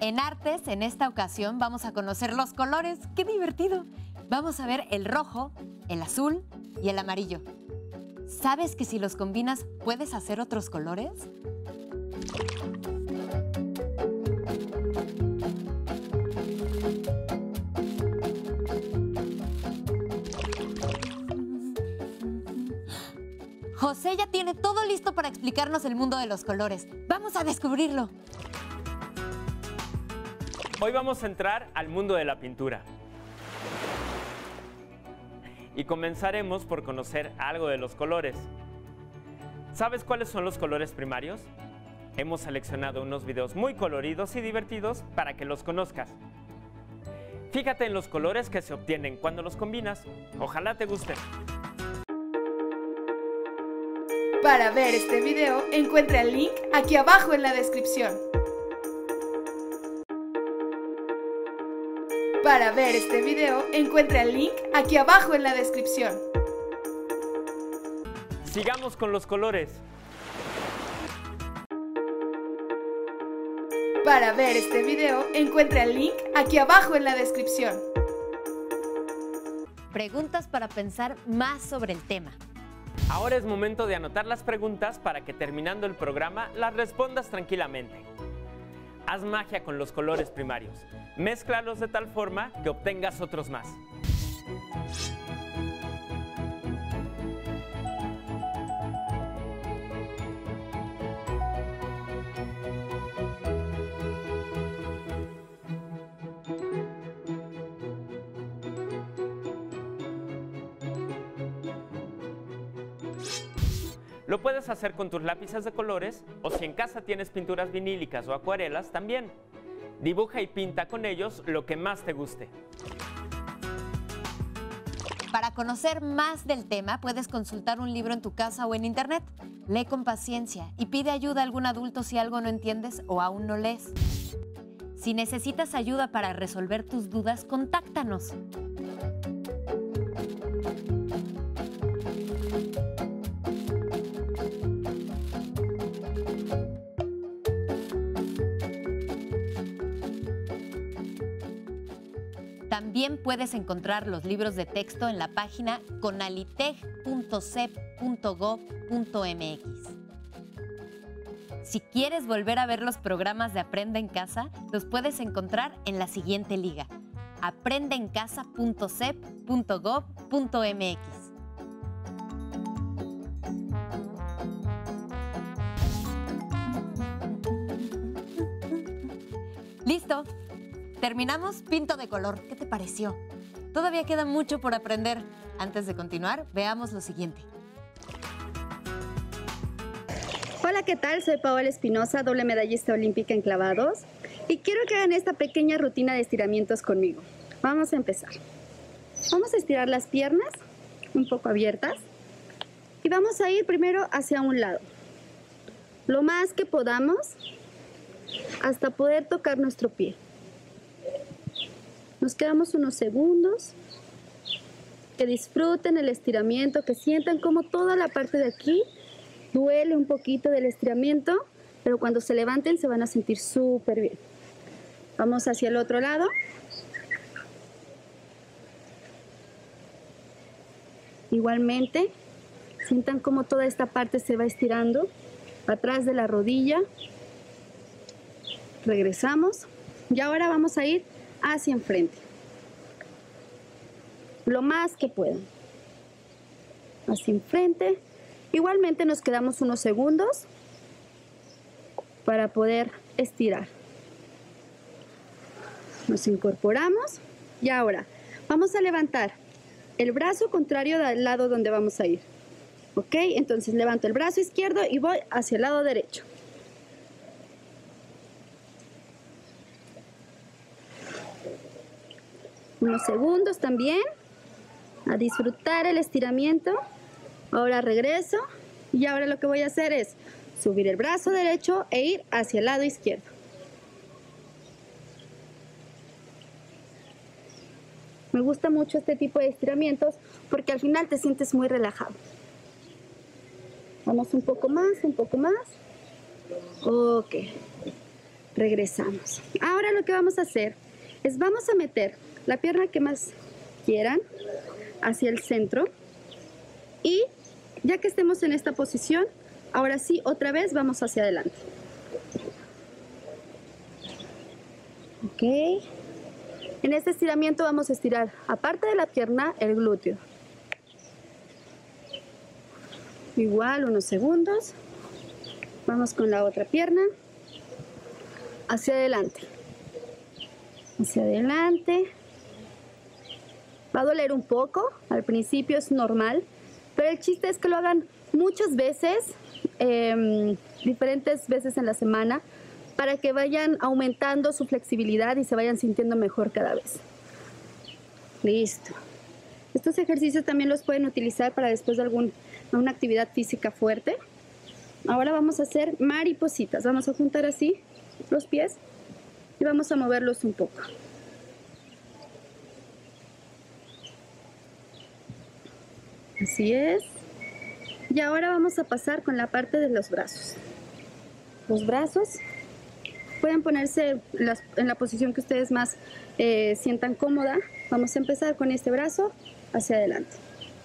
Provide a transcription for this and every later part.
En Artes, en esta ocasión, vamos a conocer los colores. ¡Qué divertido! Vamos a ver el rojo, el azul y el amarillo. ¿Sabes que si los combinas puedes hacer otros colores? José ya tiene todo listo para explicarnos el mundo de los colores. ¡Vamos a descubrirlo! Hoy vamos a entrar al mundo de la pintura. Y comenzaremos por conocer algo de los colores. ¿Sabes cuáles son los colores primarios? Hemos seleccionado unos videos muy coloridos y divertidos para que los conozcas. Fíjate en los colores que se obtienen cuando los combinas. Ojalá te gusten. Para ver este video, encuentra el link aquí abajo en la descripción. Para ver este video, encuentra el link aquí abajo en la descripción. Sigamos con los colores. Para ver este video, encuentra el link aquí abajo en la descripción. Preguntas para pensar más sobre el tema. Ahora es momento de anotar las preguntas para que terminando el programa las respondas tranquilamente. Haz magia con los colores primarios. Mézclalos de tal forma que obtengas otros más. Lo puedes hacer con tus lápices de colores o si en casa tienes pinturas vinílicas o acuarelas también. Dibuja y pinta con ellos lo que más te guste. Para conocer más del tema, puedes consultar un libro en tu casa o en internet. Lee con paciencia y pide ayuda a algún adulto si algo no entiendes o aún no lees. Si necesitas ayuda para resolver tus dudas, contáctanos. También puedes encontrar los libros de texto en la página conaliteg.cep.gov.mx. Si quieres volver a ver los programas de Aprende en Casa, los puedes encontrar en la siguiente liga: aprendeencasa.cep.gov.mx. ¡Listo! Terminamos Pinto de color. ¿Qué te pareció? Todavía queda mucho por aprender. Antes de continuar, veamos lo siguiente. Hola, ¿qué tal? Soy Paola Espinosa, doble medallista olímpica en clavados. Y quiero que hagan esta pequeña rutina de estiramientos conmigo. Vamos a empezar. Vamos a estirar las piernas, un poco abiertas. Y vamos a ir primero hacia un lado. Lo más que podamos, hasta poder tocar nuestro pie. Nos quedamos unos segundos, que disfruten el estiramiento, que sientan como toda la parte de aquí duele un poquito del estiramiento, pero cuando se levanten se van a sentir súper bien. Vamos hacia el otro lado. Igualmente, sientan como toda esta parte se va estirando, atrás de la rodilla. Regresamos y ahora vamos a ir hacia enfrente, lo más que puedan, hacia enfrente. Igualmente nos quedamos unos segundos para poder estirar. Nos incorporamos y ahora vamos a levantar el brazo contrario del lado donde vamos a ir. ¿Ok? Entonces levanto el brazo izquierdo y voy hacia el lado derecho. Unos segundos también a disfrutar el estiramiento. Ahora regreso y ahora lo que voy a hacer es subir el brazo derecho e ir hacia el lado izquierdo. Me gusta mucho este tipo de estiramientos porque al final te sientes muy relajado. Vamos un poco más, un poco más. Ok. regresamos. Ahora lo que vamos a hacer es vamos a meter la pierna que más quieran hacia el centro y ya que estemos en esta posición, ahora sí, otra vez vamos hacia adelante. Ok. En este estiramiento vamos a estirar, aparte de la pierna, el glúteo. Igual, unos segundos. Vamos con la otra pierna. Hacia adelante. Hacia adelante. Va a doler un poco, al principio es normal, pero el chiste es que lo hagan muchas veces, diferentes veces en la semana, para que vayan aumentando su flexibilidad y se vayan sintiendo mejor cada vez. Listo. Estos ejercicios también los pueden utilizar para después de alguna actividad física fuerte. Ahora vamos a hacer maripositas. Vamos a juntar así los pies y vamos a moverlos un poco. Así es. Y ahora vamos a pasar con la parte de los brazos. Los brazos pueden ponerse en la posición que ustedes más sientan cómoda. Vamos a empezar con este brazo hacia adelante.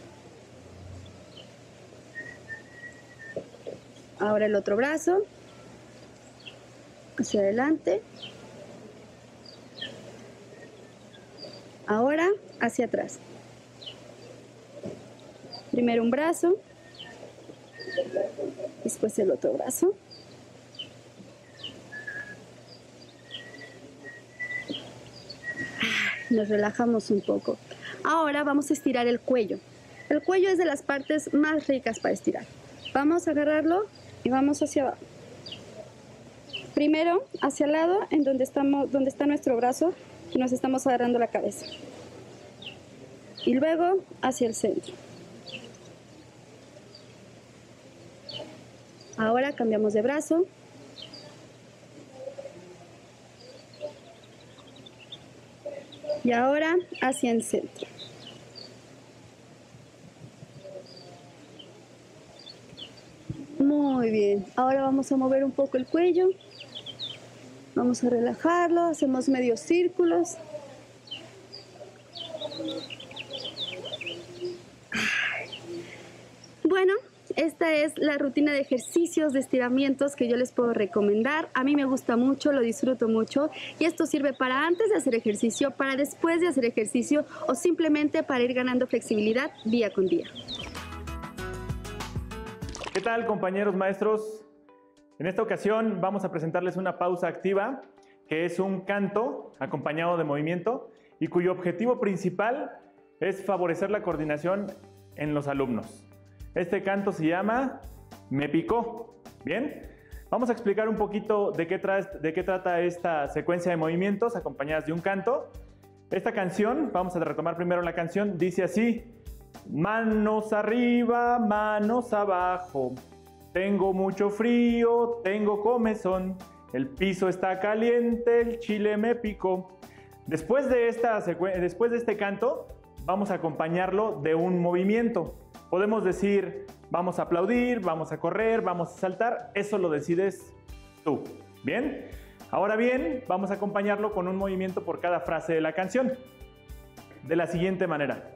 Ahora el otro brazo hacia adelante. Ahora hacia atrás. Primero un brazo, después el otro brazo. Nos relajamos un poco. Ahora vamos a estirar el cuello. El cuello es de las partes más ricas para estirar. Vamos a agarrarlo y vamos hacia abajo. Primero hacia el lado, en donde está nuestro brazo, y nos estamos agarrando la cabeza. Y luego hacia el centro. Ahora cambiamos de brazo. Y ahora hacia el centro. Muy bien. Ahora vamos a mover un poco el cuello. Vamos a relajarlo. Hacemos medios círculos. Bueno, esta es la rutina de ejercicios, de estiramientos que yo les puedo recomendar. A mí me gusta mucho, lo disfruto mucho y esto sirve para antes de hacer ejercicio, para después de hacer ejercicio o simplemente para ir ganando flexibilidad día con día. ¿Qué tal, compañeros maestros? En esta ocasión vamos a presentarles una pausa activa que es un canto acompañado de movimiento y cuyo objetivo principal es favorecer la coordinación en los alumnos. Este canto se llama Me Picó. Bien, vamos a explicar un poquito de qué trata esta secuencia de movimientos acompañadas de un canto. Esta canción, vamos a retomar primero la canción, dice así: manos arriba, manos abajo, tengo mucho frío, tengo comezón, el piso está caliente, el chile me picó. Después de este canto, vamos a acompañarlo de un movimiento. Podemos decir, vamos a aplaudir, vamos a correr, vamos a saltar, eso lo decides tú. ¿Bien? Ahora bien, vamos a acompañarlo con un movimiento por cada frase de la canción. De la siguiente manera.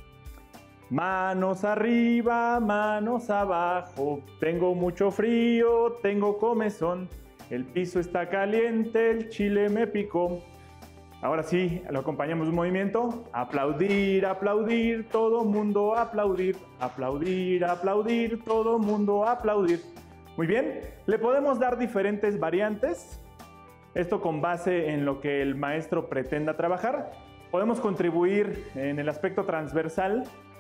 Manos arriba, manos abajo, tengo mucho frío, tengo comezón, el piso está caliente, el chile me picó. Ahora sí, lo acompañamos de un movimiento. Aplaudir, aplaudir, todo mundo aplaudir. Aplaudir, aplaudir, todo mundo aplaudir. Muy bien, le podemos dar diferentes variantes. Esto con base en lo que el maestro pretenda trabajar. Podemos contribuir en el aspecto transversal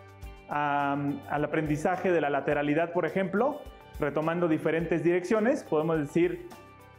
al aprendizaje de la lateralidad, por ejemplo, retomando diferentes direcciones. Podemos decir,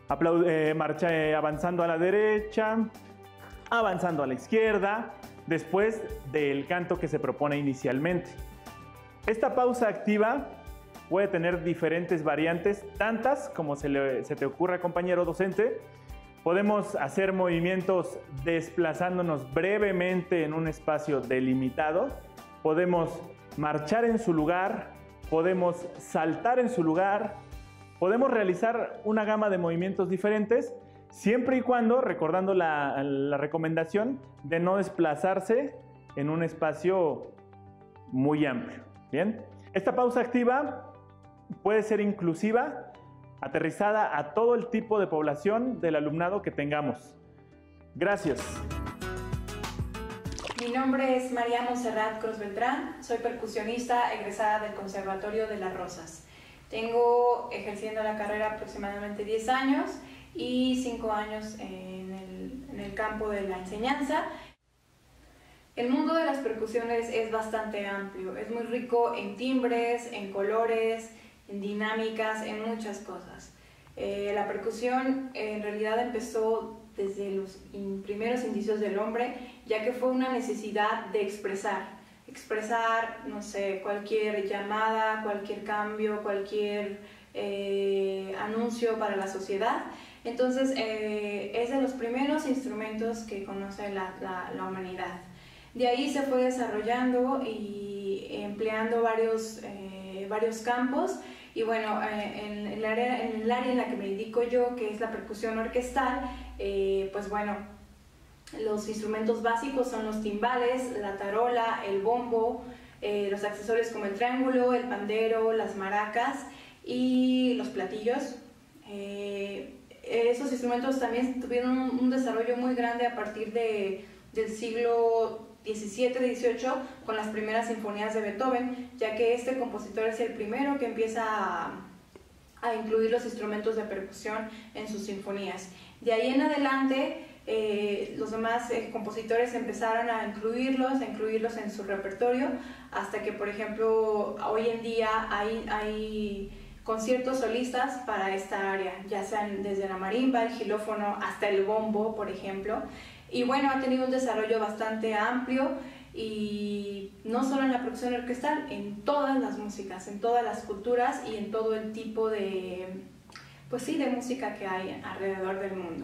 avanzando a la derecha, avanzando a la izquierda, después del canto que se propone inicialmente. Esta pausa activa puede tener diferentes variantes, tantas como se te ocurra, compañero docente. Podemos hacer movimientos desplazándonos brevemente en un espacio delimitado. Podemos marchar en su lugar, podemos saltar en su lugar, podemos realizar una gama de movimientos diferentes siempre y cuando, recordando la recomendación de no desplazarse en un espacio muy amplio. Bien, esta pausa activa puede ser inclusiva, aterrizada a todo el tipo de población del alumnado que tengamos. Gracias. Mi nombre es María Monserrat Cruz Beltrán, soy percusionista egresada del Conservatorio de Las Rosas. Tengo ejerciendo la carrera aproximadamente 10 años y 5 años en el campo de la enseñanza. El mundo de las percusiones es bastante amplio, es muy rico en timbres, en colores, en dinámicas, en muchas cosas. La percusión en realidad empezó desde los primeros indicios del hombre, ya que fue una necesidad de expresar, no sé, cualquier llamada, cualquier cambio, cualquier anuncio para la sociedad. Entonces es de los primeros instrumentos que conoce la humanidad. De ahí se fue desarrollando y empleando varios campos. Y bueno, en el área en la que me dedico yo, que es la percusión orquestal, pues bueno, los instrumentos básicos son los timbales, la tarola, el bombo, los accesorios como el triángulo, el pandero, las maracas y los platillos. Esos instrumentos también tuvieron un desarrollo muy grande a partir del siglo XVII, XVIII, con las primeras sinfonías de Beethoven, ya que este compositor es el primero que empieza a incluir los instrumentos de percusión en sus sinfonías. De ahí en adelante, los demás compositores empezaron a incluirlos en su repertorio, hasta que, por ejemplo, hoy en día hay conciertos solistas para esta área, ya sean desde la marimba, el xilófono, hasta el bombo, por ejemplo. Y bueno, ha tenido un desarrollo bastante amplio, y no solo en la percusión orquestal, en todas las músicas, en todas las culturas y en todo el tipo de, pues sí, de música que hay alrededor del mundo.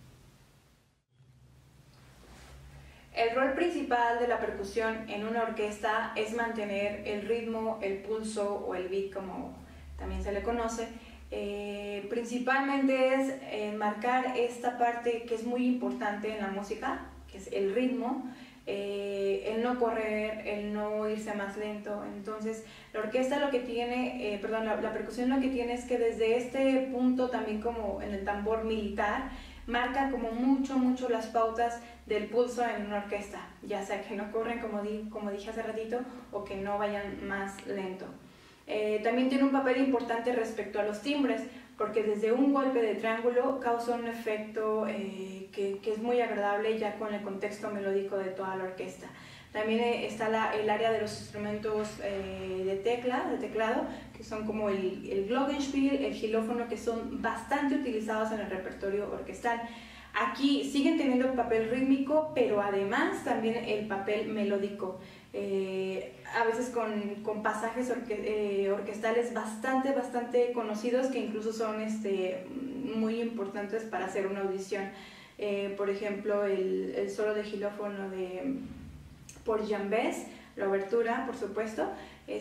El rol principal de la percusión en una orquesta es mantener el ritmo, el pulso o el beat, como también se le conoce. Principalmente es marcar esta parte que es muy importante en la música, que es el ritmo, el no correr, el no irse más lento. Entonces la orquesta lo que tiene, la percusión lo que tiene es que desde este punto, también como en el tambor militar, marca como mucho las pautas del pulso en una orquesta, ya sea que no corren como dije hace ratito, o que no vayan más lento. También tiene un papel importante respecto a los timbres, porque desde un golpe de triángulo causa un efecto que es muy agradable ya con el contexto melódico de toda la orquesta. También está el área de los instrumentos de teclado, que son como el glockenspiel, el xilófono, que son bastante utilizados en el repertorio orquestal. Aquí siguen teniendo el papel rítmico, pero además también el papel melódico. A veces con pasajes orquestales bastante conocidos, que incluso son muy importantes para hacer una audición. Por ejemplo, el solo de xilófono por Jambes, la obertura, por supuesto,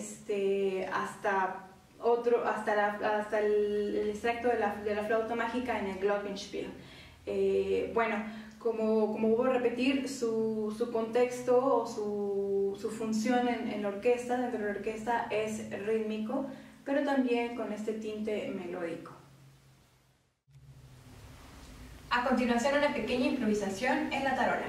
hasta el extracto de la flauta mágica en el glockenspiel. Bueno, como vuelvo a repetir, su contexto o su función en la orquesta, dentro de la orquesta, es rítmico, pero también con este tinte melódico. A continuación, una pequeña improvisación en la tarola.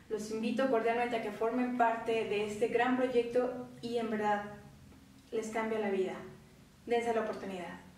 Los invito cordialmente a que formen parte de este gran proyecto y en verdad les cambia la vida. Dense la oportunidad.